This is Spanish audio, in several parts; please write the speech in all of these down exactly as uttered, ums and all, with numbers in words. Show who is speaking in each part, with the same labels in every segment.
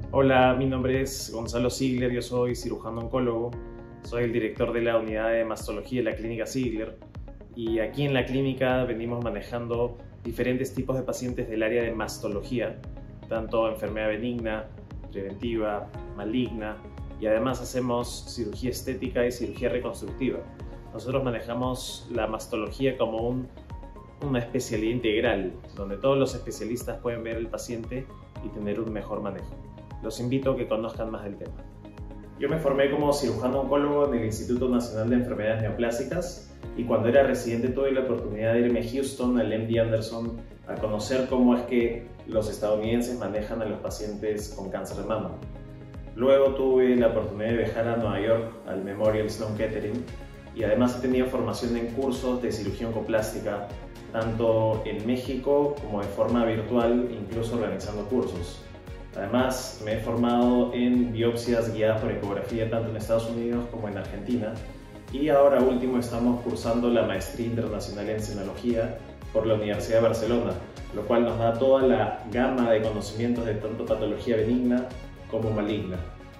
Speaker 1: Hola, mi nombre es Gonzalo Ziegler, yo soy cirujano oncólogo, soy el director de la unidad de mastología de la clínica Ziegler y aquí en la clínica venimos manejando diferentes tipos de pacientes del área de mastología, tanto enfermedad benigna, preventiva, maligna y además hacemos cirugía estética y cirugía reconstructiva. Nosotros manejamos la mastología como un, una especialidad integral, donde todos los especialistas pueden ver al paciente y tener un mejor manejo. Los invito a que conozcan más del tema. Yo me formé como cirujano oncólogo en el Instituto Nacional de Enfermedades Neoplásicas y cuando era residente tuve la oportunidad de irme a Houston, al M D Anderson, a conocer cómo es que los estadounidenses manejan a los pacientes con cáncer de mama. Luego tuve la oportunidad de viajar a Nueva York, al Memorial Sloan Kettering, y además he tenido formación en cursos de cirugía oncoplástica, tanto en México como de forma virtual, incluso organizando cursos. Además, me he formado en biopsias guiadas por ecografía tanto en Estados Unidos como en Argentina y ahora último estamos cursando la maestría internacional en cenología por la Universidad de Barcelona, lo cual nos da toda la gama de conocimientos de tanto patología benigna como maligna.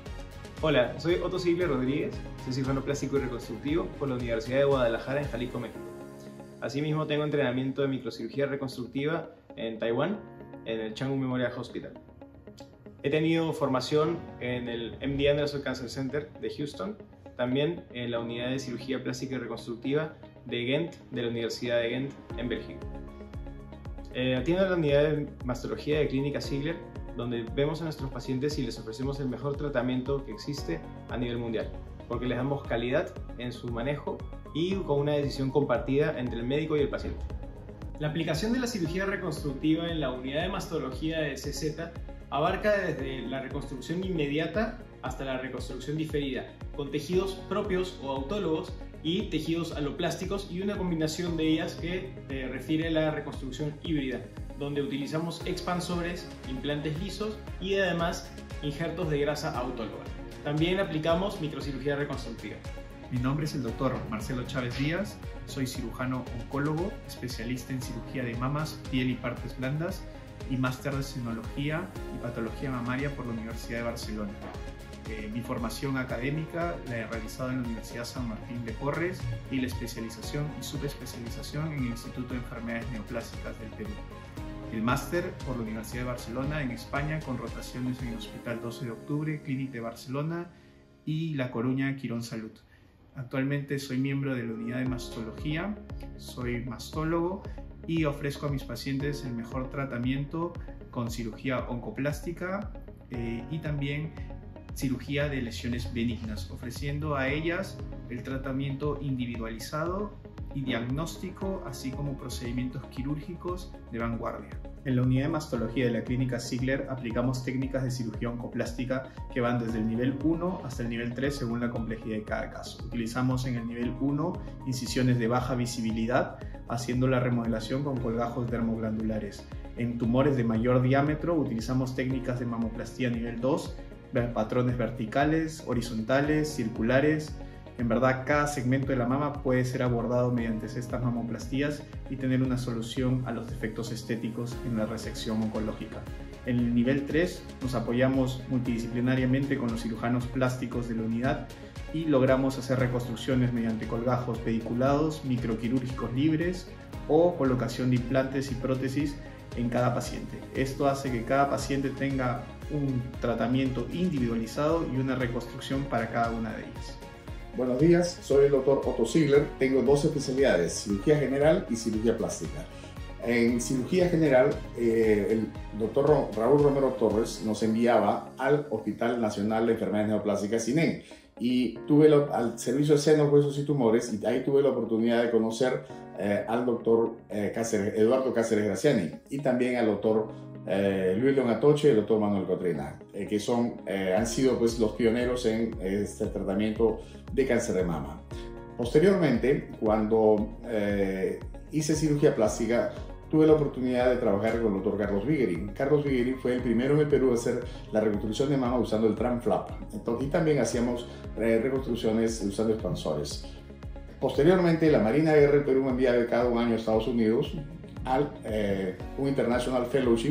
Speaker 2: Hola, soy Otto Ziegler Rodríguez, soy cirujano plástico y reconstructivo por la Universidad de Guadalajara en Jalisco, México. Asimismo, tengo entrenamiento de microcirugía reconstructiva en Taiwán, en el Chang Gung Memorial Hospital. He tenido formación en el M D Anderson Cancer Center de Houston, también en la unidad de cirugía plástica y reconstructiva de Ghent, de la Universidad de Ghent, en Bélgica. Eh, atiendo la unidad de mastología de Clínica Ziegler, donde vemos a nuestros pacientes y les ofrecemos el mejor tratamiento que existe a nivel mundial, porque les damos calidad en su manejo y con una decisión compartida entre el médico y el paciente. La aplicación de la cirugía reconstructiva en la unidad de mastología de C Z abarca desde la reconstrucción inmediata hasta la reconstrucción diferida, con tejidos propios o autólogos y tejidos aloplásticos y una combinación de ellas que eh, refiere a la reconstrucción híbrida, donde utilizamos expansores, implantes lisos y además injertos de grasa autóloga. También aplicamos microcirugía reconstructiva.
Speaker 3: Mi nombre es el doctor Marcelo Chávez Díaz, soy cirujano oncólogo, especialista en cirugía de mamas, piel y partes blandas y máster de cenología y patología mamaria por la Universidad de Barcelona. Eh, mi formación académica la he realizado en la Universidad San Martín de Porres y la especialización y subespecialización en el Instituto de Enfermedades Neoplásicas del Perú. El máster por la Universidad de Barcelona en España con rotaciones en el Hospital doce de octubre, Clínica de Barcelona y La Coruña, Quirón Salud. Actualmente soy miembro de la unidad de mastología, soy mastólogo y ofrezco a mis pacientes el mejor tratamiento con cirugía oncoplástica eh, y también cirugía de lesiones benignas, ofreciendo a ellas el tratamiento individualizado y diagnóstico, así como procedimientos quirúrgicos de vanguardia. En la unidad de mastología de la clínica Ziegler aplicamos técnicas de cirugía oncoplástica que van desde el nivel uno hasta el nivel tres según la complejidad de cada caso. Utilizamos en el nivel uno incisiones de baja visibilidad, haciendo la remodelación con colgajos dermoglandulares. En tumores de mayor diámetro utilizamos técnicas de mamoplastía nivel dos, patrones verticales, horizontales, circulares. En verdad, cada segmento de la mama puede ser abordado mediante estas mamoplastías y tener una solución a los defectos estéticos en la resección oncológica. En el nivel tres nos apoyamos multidisciplinariamente con los cirujanos plásticos de la unidad y logramos hacer reconstrucciones mediante colgajos pediculados, microquirúrgicos libres o colocación de implantes y prótesis en cada paciente. Esto hace que cada paciente tenga un tratamiento individualizado y una reconstrucción para cada una de ellas.
Speaker 4: Buenos días, soy el doctor Otto Ziegler, tengo dos especialidades, cirugía general y cirugía plástica. En cirugía general, eh, el doctor Raúl Romero Torres nos enviaba al Hospital Nacional de Enfermedades Neoplásicas, I N E N, y tuve lo, al servicio de senos, huesos y tumores, y ahí tuve la oportunidad de conocer eh, al doctor eh, Cáceres, Eduardo Cáceres Graciani y también al doctor eh, Luis León Atoche y el doctor Manuel Cotrina, eh, que son, eh, han sido pues, los pioneros en este tratamiento de cáncer de mama. Posteriormente, cuando eh, hice cirugía plástica, tuve la oportunidad de trabajar con el doctor Carlos Viguerín. Carlos Viguerín fue el primero en el Perú a hacer la reconstrucción de mama usando el tram flap. Entonces, y también hacíamos eh, reconstrucciones usando expansores. Posteriormente, la Marina de Guerra del Perú me envía cada un año a Estados Unidos a eh, un International Fellowship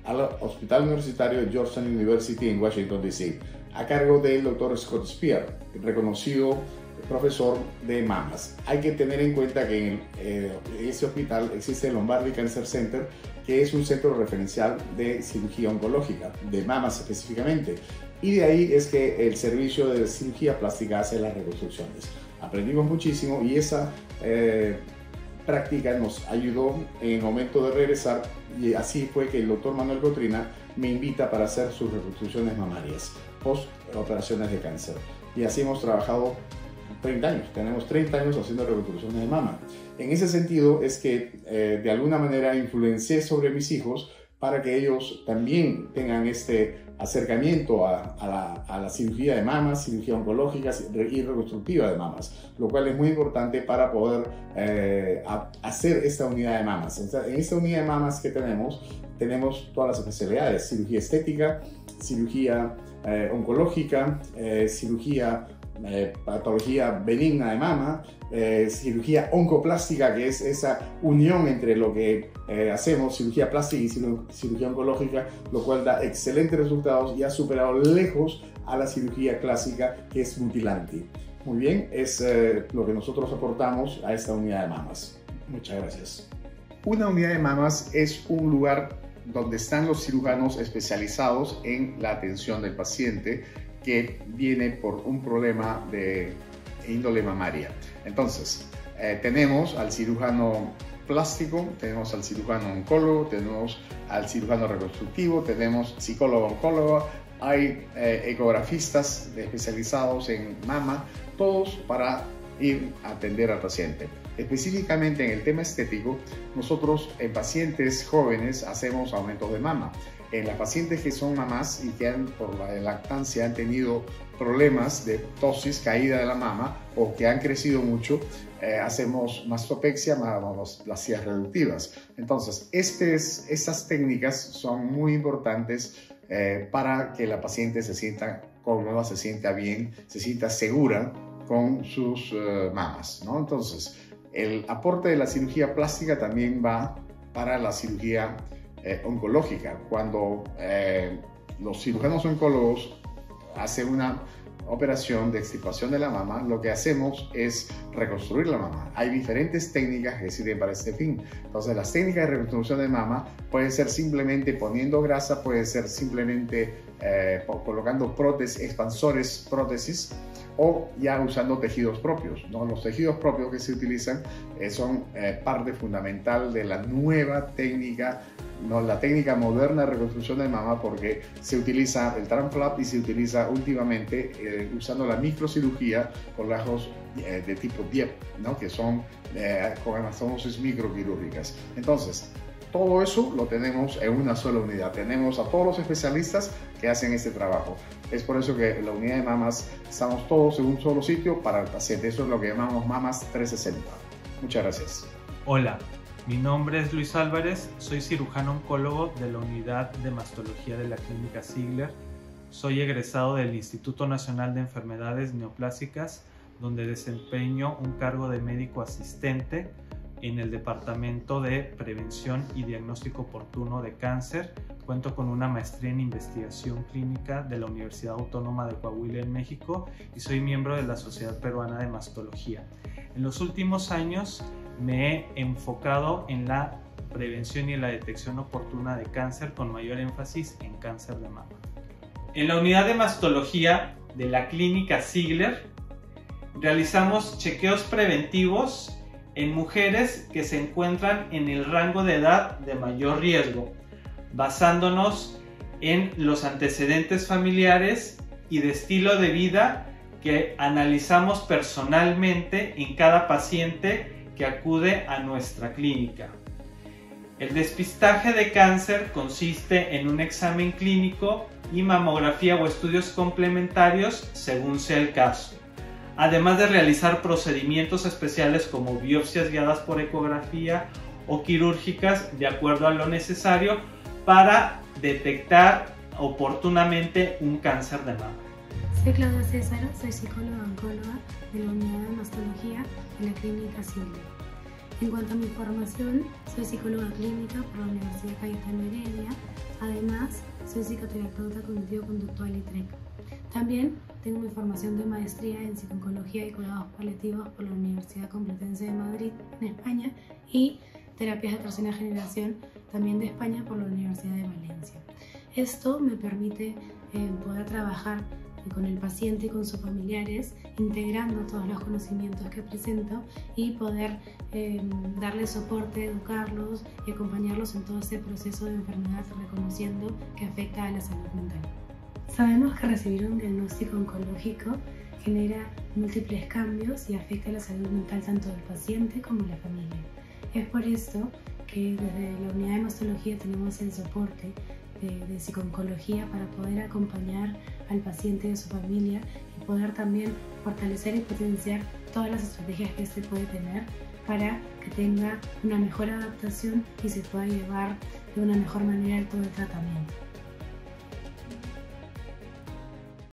Speaker 4: al Hospital Universitario de Georgetown University en Washington, D C, a cargo del doctor Scott Spear, reconocido profesor de mamas. Hay que tener en cuenta que en, eh, en ese hospital existe el Lombardi Cancer Center, que es un centro referencial de cirugía oncológica, de mamas específicamente, y de ahí es que el servicio de cirugía plástica hace las reconstrucciones. Aprendimos muchísimo y esa eh, práctica nos ayudó en el momento de regresar, y así fue que el doctor Manuel Cotrina me invita para hacer sus reconstrucciones mamarias post operaciones de cáncer, y así hemos trabajado treinta años, tenemos treinta años haciendo reconstrucciones de mama. En ese sentido es que eh, de alguna manera influencié sobre mis hijos para que ellos también tengan este acercamiento a, a, la, a la cirugía de mamas, cirugía oncológica y reconstructiva de mamas, lo cual es muy importante para poder eh, a, hacer esta unidad de mamas. O sea, en esta unidad de mamas que tenemos, tenemos todas las especialidades: cirugía estética, cirugía eh, oncológica, eh, cirugía Eh, patología benigna de mama, eh, cirugía oncoplástica, que es esa unión entre lo que eh, hacemos, cirugía plástica y cirugía oncológica, lo cual da excelentes resultados y ha superado lejos a la cirugía clásica, que es mutilante. Muy bien, es eh, lo que nosotros aportamos a esta unidad de mamas. Muchas gracias.
Speaker 3: Una unidad de mamas es un lugar donde están los cirujanos especializados en la atención del paciente que viene por un problema de índole mamaria. Entonces, eh, tenemos al cirujano plástico, tenemos al cirujano oncólogo, tenemos al cirujano reconstructivo, tenemos psicólogo-oncólogo, hay eh, ecografistas especializados en mama, todos para ir a atender al paciente. Específicamente en el tema estético, nosotros en pacientes jóvenes hacemos aumentos de mama. En las pacientes que son mamás y que han, por la lactancia han tenido problemas de ptosis, caída de la mama, o que han crecido mucho, eh, hacemos mastopexia, mamoplastías reductivas. Entonces, estes, estas técnicas son muy importantes eh, para que la paciente se sienta cómoda, se sienta bien, se sienta segura con sus uh, mamas, ¿no? Entonces, el aporte de la cirugía plástica también va para la cirugía eh, oncológica. Cuando eh, los cirujanos oncólogos hacen una operación de extirpación de la mama, lo que hacemos es reconstruir la mama. Hay diferentes técnicas que sirven para este fin. Entonces, las técnicas de reconstrucción de mama pueden ser simplemente poniendo grasa, puede ser simplemente eh, colocando prótesis, expansores, prótesis, o ya usando tejidos propios, ¿no? Los tejidos propios que se utilizan eh, son eh, parte fundamental de la nueva técnica, ¿no? La técnica moderna de reconstrucción de mama, porque se utiliza el tram flap y se utiliza últimamente eh, usando la microcirugía con rasgos eh, de tipo D I E P, ¿no? Que son eh, con anastomosis microquirúrgicas. Entonces, todo eso lo tenemos en una sola unidad. Tenemos a todos los especialistas que hacen este trabajo. Es por eso que en la unidad de mamas estamos todos en un solo sitio para el paciente. Eso es lo que llamamos Mamas trescientos sesenta. Muchas gracias.
Speaker 5: Hola, mi nombre es Luis Álvarez, soy cirujano oncólogo de la Unidad de Mastología de la Clínica Ziegler. Soy egresado del Instituto Nacional de Enfermedades Neoplásicas, donde desempeño un cargo de médico asistente en el Departamento de Prevención y Diagnóstico Oportuno de Cáncer. Cuento con una maestría en investigación clínica de la Universidad Autónoma de Coahuila en México y soy miembro de la Sociedad Peruana de Mastología. En los últimos años me he enfocado en la prevención y la detección oportuna de cáncer, con mayor énfasis en cáncer de mama. En la unidad de mastología de la Clínica Ziegler realizamos chequeos preventivos en mujeres que se encuentran en el rango de edad de mayor riesgo, basándonos en los antecedentes familiares y de estilo de vida que analizamos personalmente en cada paciente que acude a nuestra clínica. El despistaje de cáncer consiste en un examen clínico y mamografía o estudios complementarios según sea el caso, además de realizar procedimientos especiales como biopsias guiadas por ecografía o quirúrgicas de acuerdo a lo necesario para detectar oportunamente un cáncer de mama.
Speaker 6: Soy Claudia César, soy psicóloga oncóloga de la unidad de mastología de la Clínica Ziegler. En cuanto a mi formación, soy psicóloga clínica por la Universidad Cayetano Heredia. Además, soy psicoterapeuta cognitivo-conductual y T R E C. También tengo mi formación de maestría en psico-oncología y cuidados paliativos por la Universidad Complutense de Madrid, en España, y terapias de tercera generación, también de España, por la Universidad de Valencia. Esto me permite eh, poder trabajar con el paciente y con sus familiares, integrando todos los conocimientos que presento y poder eh, darles soporte, educarlos y acompañarlos en todo ese proceso de enfermedad, reconociendo que afecta a la salud mental. Sabemos que recibir un diagnóstico oncológico genera múltiples cambios y afecta a la salud mental tanto del paciente como de la familia. Es por esto que desde la unidad de mastología tenemos el soporte de, de psico-oncología para poder acompañar al paciente y a su familia y poder también fortalecer y potenciar todas las estrategias que éste puede tener para que tenga una mejor adaptación y se pueda llevar de una mejor manera todo el tratamiento.